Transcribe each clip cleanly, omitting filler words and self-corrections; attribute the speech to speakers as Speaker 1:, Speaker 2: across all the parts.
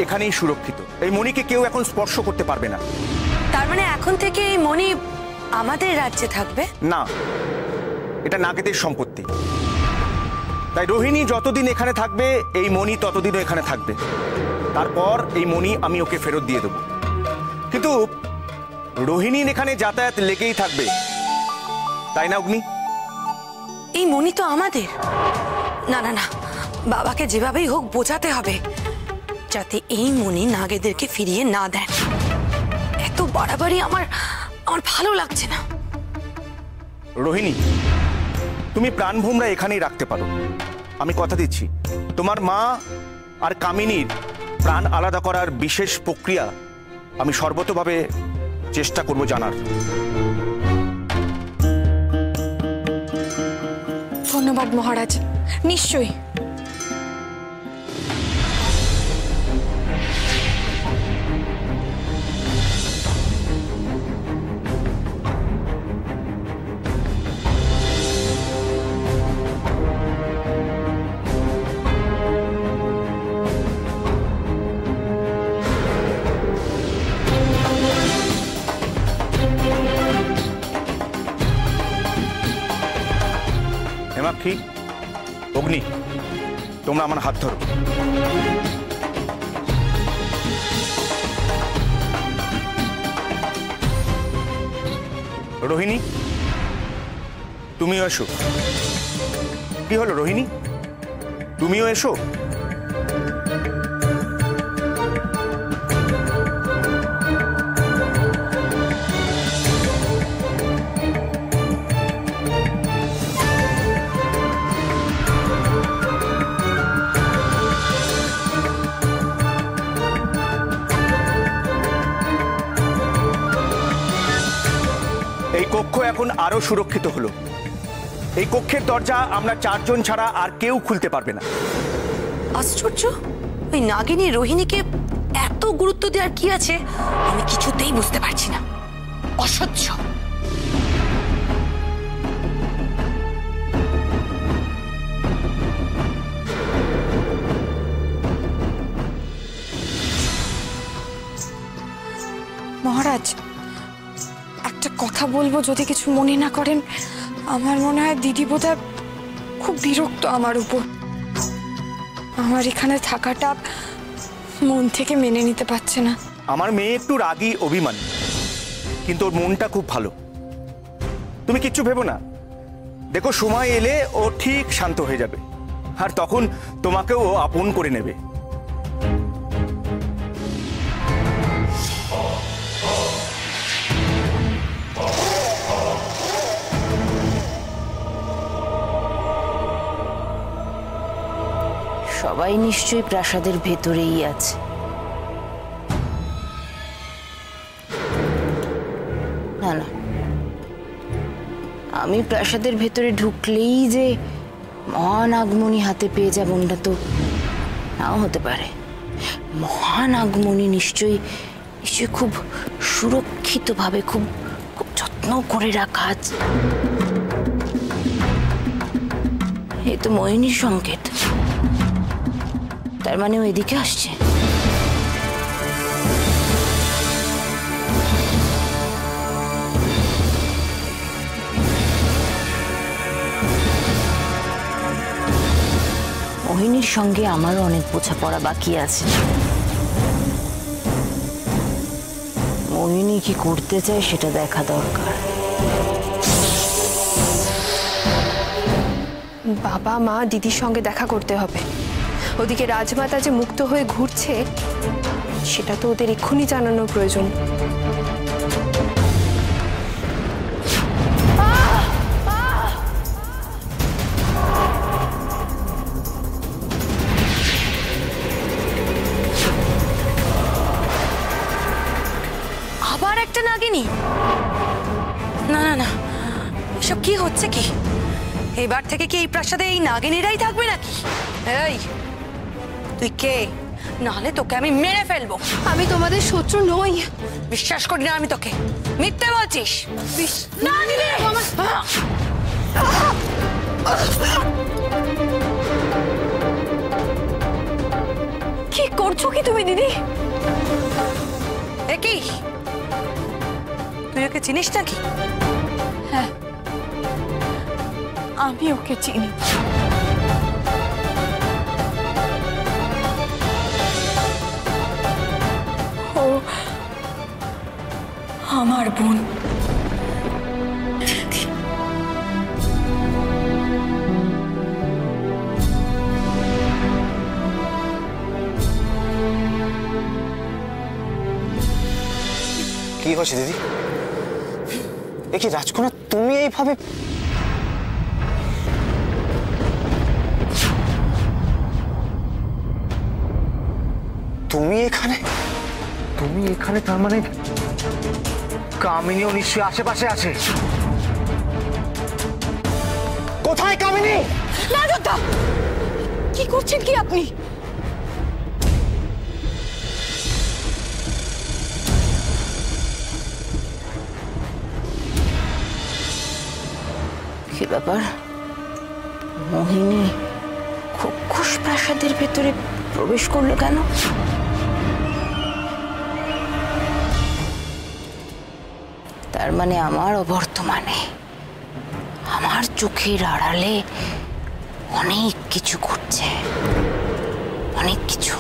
Speaker 1: এখানেই সুরক্ষিত। এই মণিকে কেউ এখন স্পর্শ করতে পারবে না।
Speaker 2: তার মানে এখন থেকে এই মণি আমাদের রাজ্যে থাকবে?
Speaker 1: না, এটা নাগেদের সম্পত্তি। তাই রোহিণী যতদিন এখানে থাকবে এই মণি ততদিনও এখানে থাকবে। তারপর এই মণি আমি ওকে ফেরত দিয়ে দেব। কিন্তু রোহিণীর এখানে যাতায়াত লেগেই থাকবে, তাই না অগ্নি?
Speaker 2: এই মণি তো আমাদের। না না না, বাবাকে যেভাবেই হোক বোঝাতে হবে যাতে এই মণি নাগেদেরকে ফিরিয়ে না দেন। এত বাড়াবাড়ি আমার ভালো লাগছে না।
Speaker 1: রোহিণী, তুমি প্রাণভোমরা এখানেই রাখতে পারো। আমি কথা দিচ্ছি, তোমার মা আর কামিনীর প্রাণ আলাদা করার বিশেষ প্রক্রিয়া আমি সর্বতভাবে চেষ্টা করব জানার।
Speaker 3: ধন্যবাদ মহারাজ, নিশ্চয়ই।
Speaker 1: হেমাক্ষী, অগ্নি, তোমরা আমার হাত ধরো। রোহিণী, তুমিও এসো। কি হলো রোহিণী, তুমিও এসো। এই কক্ষ এখন আরো সুরক্ষিত হলো। এই কক্ষের দরজা আমরা চারজন ছাড়া আর কেউ খুলতে পারবে না।
Speaker 2: আশ্চর্য, ওই নাগিনী রোহিণীকে এত গুরুত্ব দেওয়ার কি আছে আমি কিছুতেই বুঝতে পারছি না। অসহ্য।
Speaker 3: মহারাজ, একটা কথা বলবো যদি কিছু মনে না করেন। আমার মনে হয় দিদি বোধহয় খুব বিরক্ত আমার উপর। আমার এখানে থাকাটা মন থেকে মেনে নিতে পারছে না।
Speaker 1: আমার মেয়ে একটু রাগী, অভিমানী, কিন্তু ওর মনটা খুব ভালো। তুমি কিচ্ছু ভেবো না, দেখো সময় এলে ও ঠিক শান্ত হয়ে যাবে, আর তখন তোমাকেও আপন করে নেবে।
Speaker 4: সবাই নিশ্চয়ই প্রাসাদের ভেতরেই আছে। না না, আমি প্রাসাদের ভেতরে ঢুকলেই যে মহানাগমণি হাতে পেয়ে যাব না তো নাও হতে পারে। মহানাগমণি নিশ্চয়ই খুব সুরক্ষিতভাবে খুব খুব যত্ন করে রাখা আছে। এ তো মোহিনীর সংকেত, তার মানে ও এদিকে আসছে। মোহিনীর সঙ্গে আমারও অনেক বোঝাপড়া বাকি আছে। মোহিনী কি করতে চায় সেটা দেখা দরকার।
Speaker 3: বাবা মা দিদির সঙ্গে দেখা করতে হবে। ওদিকে রাজমাতা যে মুক্ত হয়ে ঘুরছে সেটা তো ওদের এক্ষুনি জানানোর প্রয়োজন।
Speaker 2: আবার একটা নাগিনী? না না না, এসব কি হচ্ছে কি? এবার থেকে কি এই প্রাসাদে এই নাগিনীরাই থাকবে নাকি? এই তুই কে? নাহলে তোকে আমি মেরে ফেলবো।
Speaker 3: আমি তোমাদের শত্রু নই।
Speaker 2: বিশ্বাস করি না আমি তোকে, মিথ্যে বলছিস।
Speaker 3: কি করছো কি তুমি দিদি?
Speaker 2: এ কি, তুই ওকে চিনিস নাকি?
Speaker 3: হ্যাঁ, আমি ওকে চিনি। ও আমার বোন।
Speaker 1: কি হয়েছে দিদি? এ কি রাজকন্যা, তুমি এইভাবে? তুমি এখানে? তুমি এখানে তার মানে কামিনীও নিশ্চয়ই আশেপাশে আছে। কোথায় কামিনী?
Speaker 3: না যোদ্ধা, কি করছেন কি আপনি?
Speaker 4: কি ব্যাপার, মোহিনী খোকস প্রাসাদের ভেতরে প্রবেশ করলো কেন? তার মানে আমার অবর্তমানে, আমার চোখের আড়ালে অনেক কিছু ঘটছে, অনেক কিছু।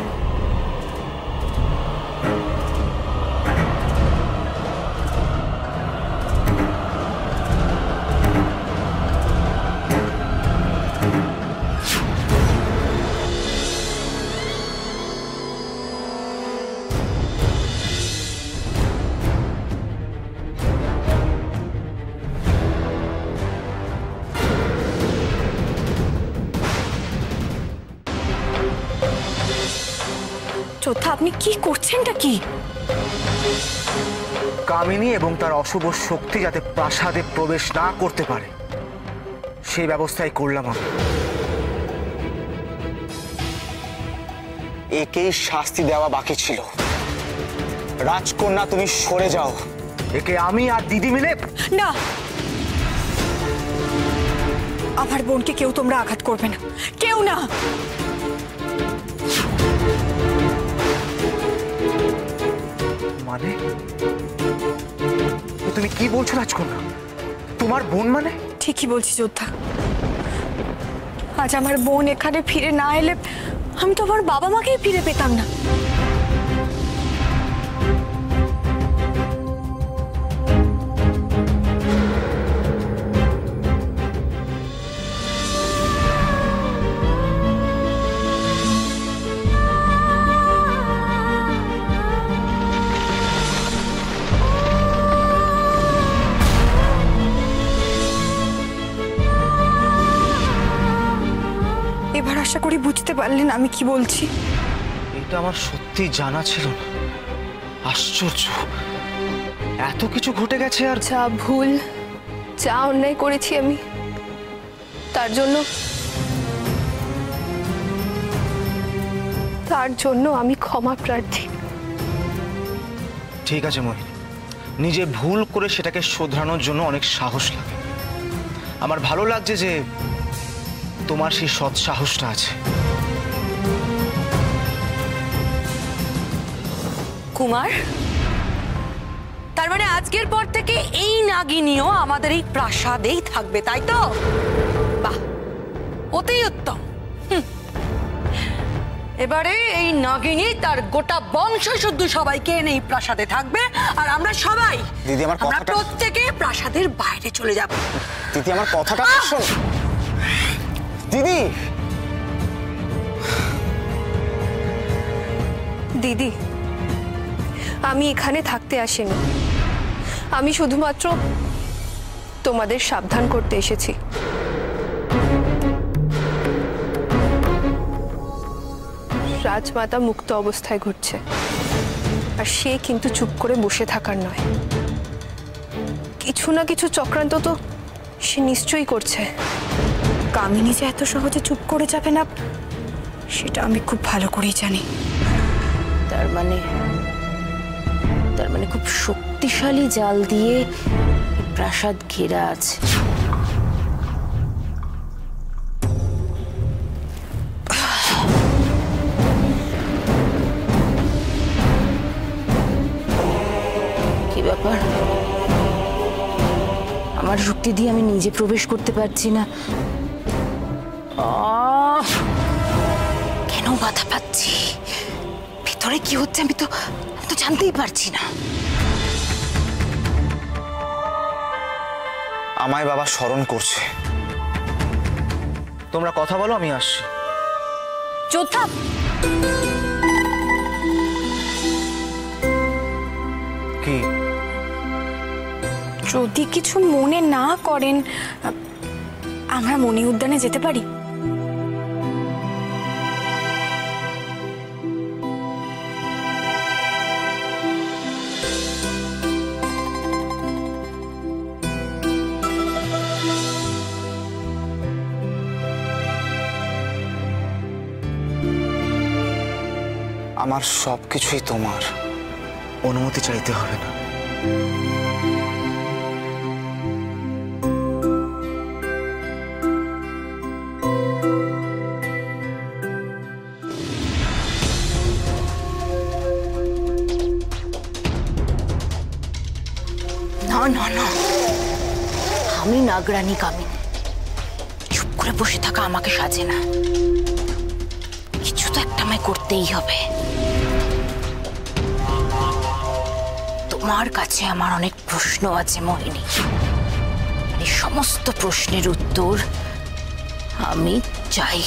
Speaker 3: যোদ্ধা, আপনি কি করছেনটা কি?
Speaker 1: কামিনী এবং তার অশুভ শক্তি যাতে প্রাসাদে প্রবেশ না করতে পারে সেই ব্যবস্থাই করলাম আমি। একেই শাস্তি দেওয়া বাকি ছিল। রাজকন্যা, তুমি সরে যাও। একে আমি আর দিদি মিলে।
Speaker 3: না, আমার বোনকে কেউ তোমরা আঘাত করবে না, কেউ না।
Speaker 1: মানে তুমি কি বলছো রাজকন্যা? তোমার বোন মানে?
Speaker 3: ঠিকই বলছি যোদ্ধা। আজ আমার বোন এখানে ফিরে না এলে আমি তো আমার বাবা মাকেই ফিরে পেতাম না। এবার আশা করি বুঝতে পারলেন আমি কি বলছি।
Speaker 1: এটা আমার সত্যি জানা ছিল না। আশ্চর্য, এত কিছু ঘটে গেছে। আর
Speaker 5: যা ভুল, যা অন্যায় করেছি আমি, তার জন্য আমি ক্ষমা প্রার্থী।
Speaker 1: ঠিক আছে মোহিনী, নিজে ভুল করে সেটাকে শোধরানোর জন্য অনেক সাহস লাগে। আমার ভালো লাগছে যে তোমার সেই সৎ সাহসটা আছে।
Speaker 2: কুমার, তার মানে আজকের পর থেকে এই নাগিনীও আমাদের এই প্রাসাদেই থাকবে, তাই তো? বাহ, অতি উত্তম। এবারে এই নাগিনী তার গোটা বংশ শুদ্ধ সবাইকে এনে এই প্রাসাদে থাকবে, আর আমরা সবাই,
Speaker 1: দিদি, আমার
Speaker 2: আমরা
Speaker 1: কথাটা-
Speaker 2: প্রত্যেকে প্রাসাদের বাইরে চলে যাব।
Speaker 1: দিদি, আমার কথাটা শোনো। দিদি,
Speaker 5: দিদি, আমি এখানে থাকতে আসিনি, আমি শুধুমাত্র তোমাদের সাবধান করতে এসেছি। রাজমাতা মুক্ত অবস্থায় ঘুরছে, আর সে কিন্তু চুপ করে বসে থাকার নয়। কিছু না কিছু চক্রান্ত তো সে নিশ্চয়ই করছে।
Speaker 3: কামিনী যে এত সহজে চুপ করে যাবে না সেটা আমি খুব ভালো করেই জানি।
Speaker 4: তার মানে খুব শক্তিশালী জাল দিয়ে প্রাসাদ ঘেরা আছে। ব্যাপার? আমার যুক্তি দিয়ে আমি নিজে প্রবেশ করতে পারছি না। কেন বাধা পাচ্ছি? ভিতরে কি হচ্ছে আমি তো জানতেই পারছি না।
Speaker 1: আমায় বাবা স্মরণ করছে। তোমরা কথা বলো, আমি আসছি।
Speaker 2: যোদ্ধা,
Speaker 1: কি?
Speaker 3: যদি কিছু মনে না করেন, আমরা মণি উদ্যানে যেতে পারি?
Speaker 1: আমার সবকিছুই তোমার, অনুমতি চাইতে হবে না।
Speaker 4: না না না, আমি নাগরানী কামিনী। চুপ করে বসে থাকা আমাকে সাজে না, কিছু তো একটা আমায় করতেই হবে। তোমার কাছে আমার অনেক প্রশ্ন আছে মোহিনী, এই সমস্ত প্রশ্নের উত্তর আমি চাই।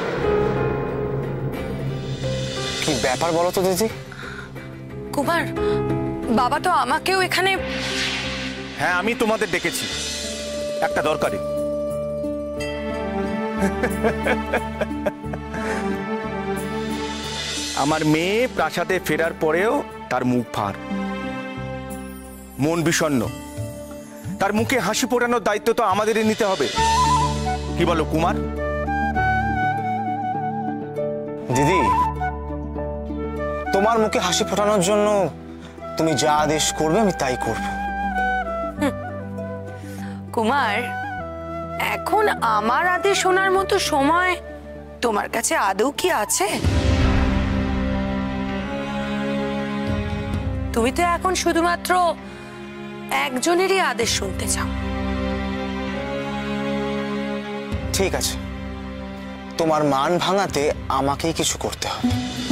Speaker 1: কি ব্যাপার বলো তো দিদি?
Speaker 2: কুমার, বাবা তো আমাকেও এখানে।
Speaker 1: হ্যাঁ, আমি তোমাদের ডেকেছি একটা দরকারে। আমার মেয়ে প্রাসাদে ফেরার পরেও তার মুখ ভার, মন বিষণ্ণ। তার মুখে হাসি ফোটানোর দায়িত্ব তো আমাদেরই নিতে হবে। কি বলো কুমার?
Speaker 6: দিদি, তোমার মুখে হাসি ফোটানোর জন্য তুমি যা আদেশ করবে আমি তাই করব।
Speaker 2: কুমার, এখন আমার আদেশ শোনার মতো সময় তোমার কাছে আদৌ কি আছে? তুমি তো এখন শুধুমাত্র একজনেরই আদেশ শুনতে চাও।
Speaker 6: ঠিক আছে, তোমার মান ভাঙাতে আমাকেই কিছু করতে হবে।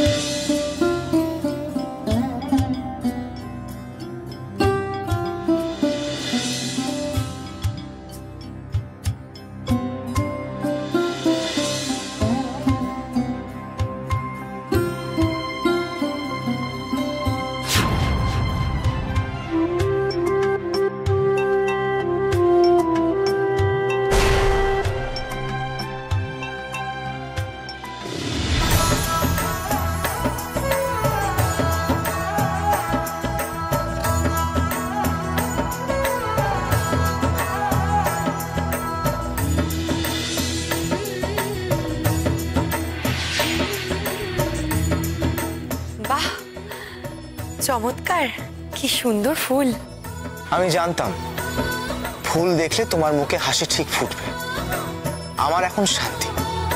Speaker 2: বাহ, চমৎকার, কি সুন্দর ফুল।
Speaker 6: আমি জানতাম ফুল দেখলে তোমার মুখে হাসি ঠিক ফুটবে। আমার এখন শান্তি।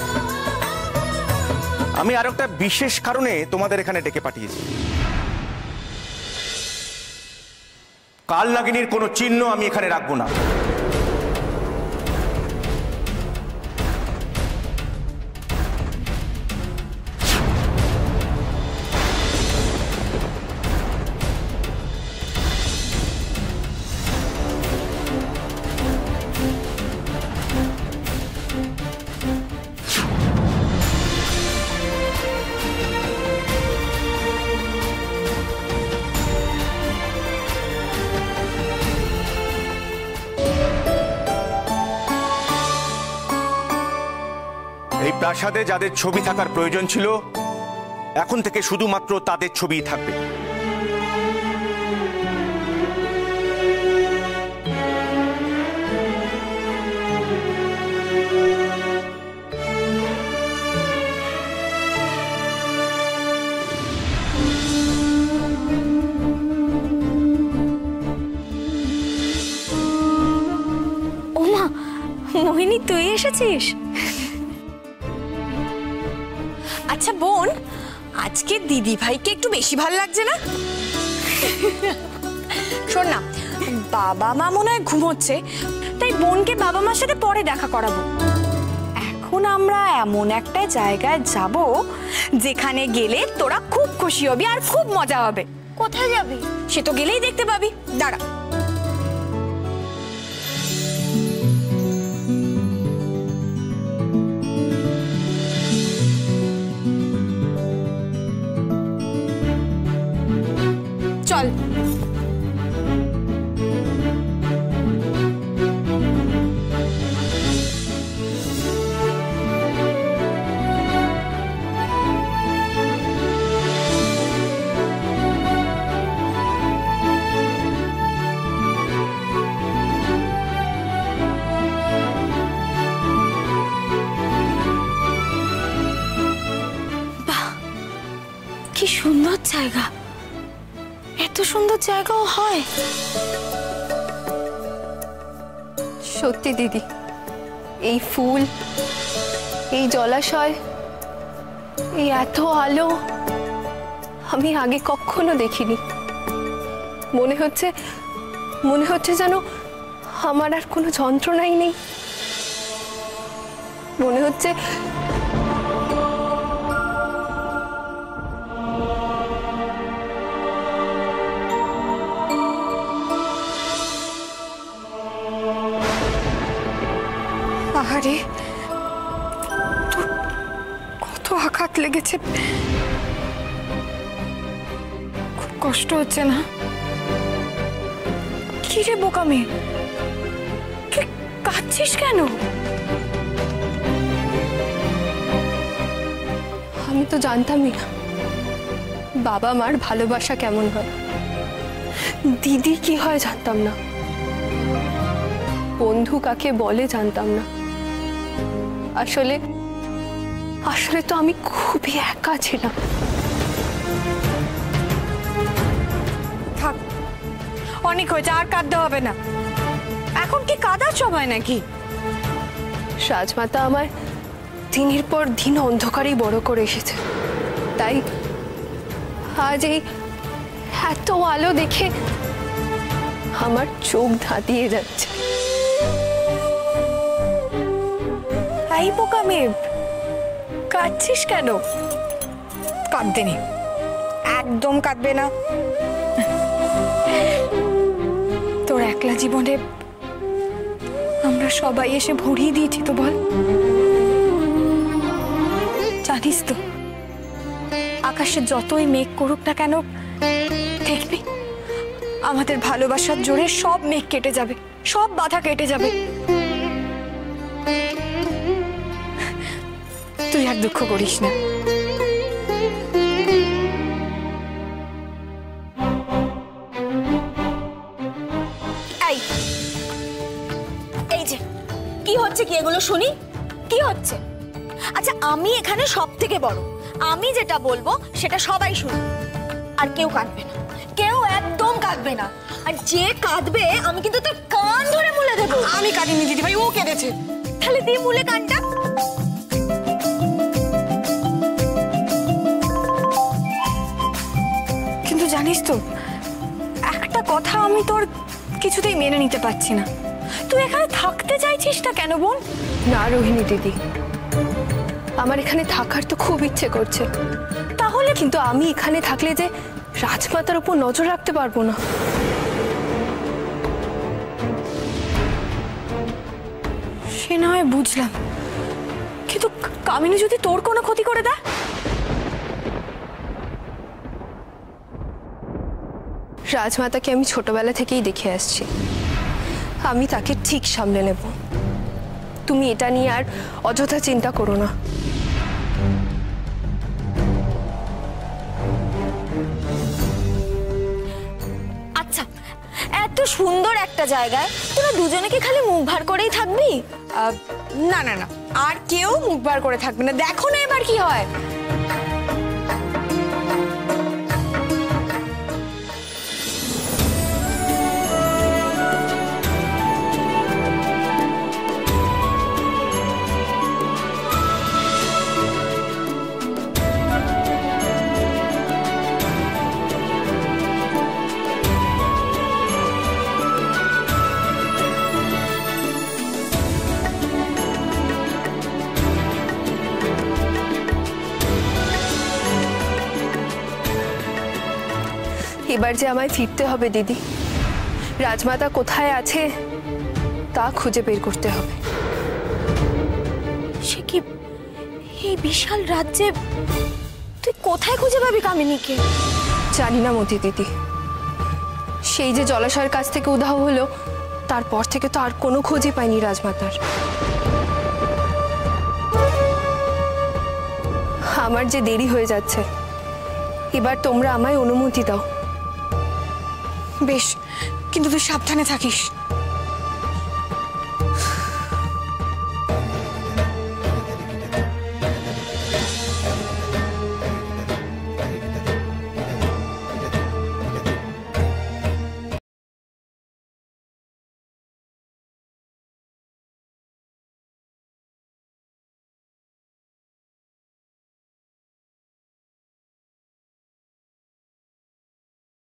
Speaker 1: আমি আর একটা বিশেষ কারণে তোমাদের এখানে ডেকে পাঠিয়েছি। কাল নাগিনীর কোনো চিহ্ন আমি এখানে রাখবো না। এই প্রাসাদে যাদের ছবি থাকার প্রয়োজন ছিল, এখন থেকে শুধুমাত্র তাদের ছবিই থাকবে।
Speaker 3: ওমা, মোহিনী তুই এসেছিস? আচ্ছা বোন, আজকে দিদি ভাইকে একটু বেশি ভালো লাগছে না? শোন না, বাবা মা মনে হয় ঘুমোচ্ছে, তাই বোনকে বাবা মার সাথে পরে দেখা করাবো। এখন আমরা এমন একটা জায়গায় যাব যেখানে গেলে তোরা খুব খুশি হবি আর খুব মজা হবে।
Speaker 4: কোথায় যাবি?
Speaker 3: সে তো গেলেই দেখতে পাবি, দাঁড়া। চল।
Speaker 4: কি সুন্দর জায়গা, এত সুন্দর জায়গাও হয়?
Speaker 5: সত্যি দিদি, এই ফুল, এই জলাশয়, এই এত আলো আমি আগে কখনো দেখিনি। মনে হচ্ছে যেন আমার আর কোনো যন্ত্রণাই নেই। মনে হচ্ছে
Speaker 3: আরে তোর কত আঘাত লেগেছে, খুব কষ্ট হচ্ছে না? কি রে বোকা মেয়ে, তুই কাঁদছিস কেন?
Speaker 5: আমি তো জানতামই না বাবা মার ভালোবাসা কেমন হয়, দিদি কি হয় জানতাম না, বন্ধু কাকে বলে জানতাম না। আসলে তো আমি খুবই একা ছিলাম।
Speaker 3: থাক, অনেক হয়েছে, আর কাঁদতে হবে না। এখন কি কাঁদার সময় নাকি?
Speaker 5: রাজমাতা আমার দিনের পর দিন অন্ধকারেই বড় করে এসেছে, তাই আজ এই এত আলো দেখে আমার চোখ ধাঁধিয়ে যাচ্ছে।
Speaker 3: এই বোকা মেয়ে, কাঁদছিস কেন? কাঁদতে নেই, একদম কাঁদবে না। তোর একলা জীবনে আমরা সবাই এসে ভরিয়ে দিয়েছি তো, বল। জানিস তো, আকাশে যতই মেঘ করুক না কেন, দেখবি আমাদের ভালোবাসার জোরে সব মেঘ কেটে যাবে, সব বাধা কেটে যাবে। তুই আর দুঃখ করিস না।
Speaker 4: এই যে কি হচ্ছে, কি এগুলো শুনি? কি হচ্ছে? আচ্ছা, আমি এখানে সব থেকে বড়, আমি যেটা বলবো সেটা সবাই শুনবে, আর কেউ কাঁদবে না, কেউ একদম কাঁদবে না। আর যে কাঁদবে আমি কিন্তু তোর কান ধরে মুলে দেবো।
Speaker 3: আমি কাঁদিনি দিদি ভাই, ও কেঁদেছে।
Speaker 4: তাহলে দিয়ে মুলে কানটা।
Speaker 3: কিন্তু জানিস তো, একটা কথা আমি তোর কিছুতেই মেনে নিতে পারছি না। তুই এখানে থাকতে চাইছিস না কেন বোন?
Speaker 5: না রোহিণী দিদি, আমার এখানে থাকার তো খুব ইচ্ছে করছে,
Speaker 3: তাহলে
Speaker 5: কিন্তু আমি এখানে থাকলে যে রাজমাতার উপর নজর রাখতে পারবো না।
Speaker 3: সে না হয় বুঝলাম, কিন্তু কামিনী যদি তোর কোনো ক্ষতি করে দেয়?
Speaker 5: রাজমাতাকে আমি ছোটবেলা থেকেই দেখে আসছি, আমি তাকে ঠিক সামলে নেব। তুমি এটা নিয়ে আর অযথা চিন্তা করো না।
Speaker 4: আচ্ছা, এত সুন্দর একটা জায়গায় তোরা দুজনে কি খালি মুখ ভার করেই থাকবি?
Speaker 3: না না না, আর কেউ মুখ বার করে থাকবে না। দেখো না এবার কি হয়।
Speaker 5: এবার যে আমায় ফিরতে হবে দিদি, রাজমাতা কোথায় আছে তা খুঁজে বের করতে হবে।
Speaker 3: সে কি এই বিশাল রাজ্যে তুই কোথায় খুঁজে পাবি কামিনীকে?
Speaker 5: জানি না মতি দিদি, সেই যে জলাশয়ের কাছ থেকে উধাও হলো তারপর থেকে তো আর কোনো খোঁজই পাইনি রাজমাতার। আমার যে দেরি হয়ে যাচ্ছে, এবার তোমরা আমায় অনুমতি দাও।
Speaker 3: বেশ, কিন্তু তুই সাবধানে থাকিস।